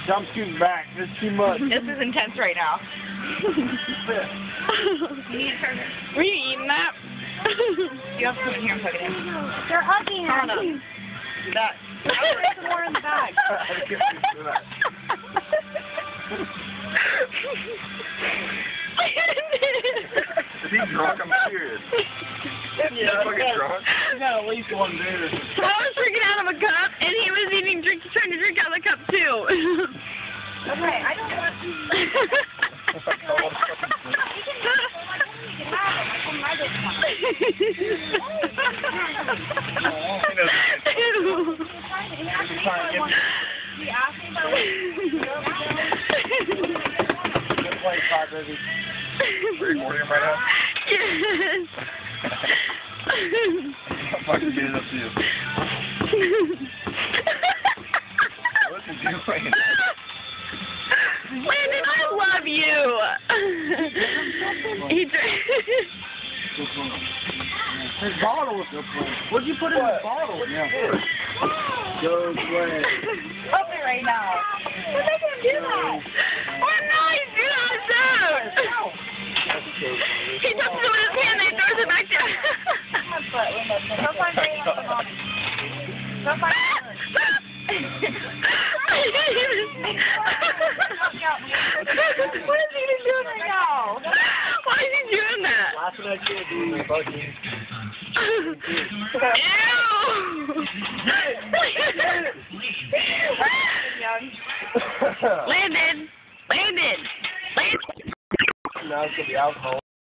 Jump scoot back. This is too much. This is intense right now. Were you eating that? You have to put it here and plug it in. They're hugging Hold us. on. Do that. I'll put some more in the bag. Is he drunk? I'm serious. Yeah, He's fucking drunk. He's got at least one beer. I was drinking out of a cup, and he was trying to drink out of the cup too. Okay, I don't want to. You can go. I told him I didn't want to. He asked me about Good play, Todd, baby. Are you recording him right now? Yes. I'm fucking getting up to you. What's he doing? Landon, I love you. He drank. His bottle was what'd you put in the bottle? Yeah. Go play. Open it right now. We're not going to do that. We're not doing that. He took it with his hand and he throws it back down. Go find Ray on the morning. Go find What is he even doing right now? Why is he doing that? Last night you were doing the bugging. Ew! Landon! Now it's going to be alcohol.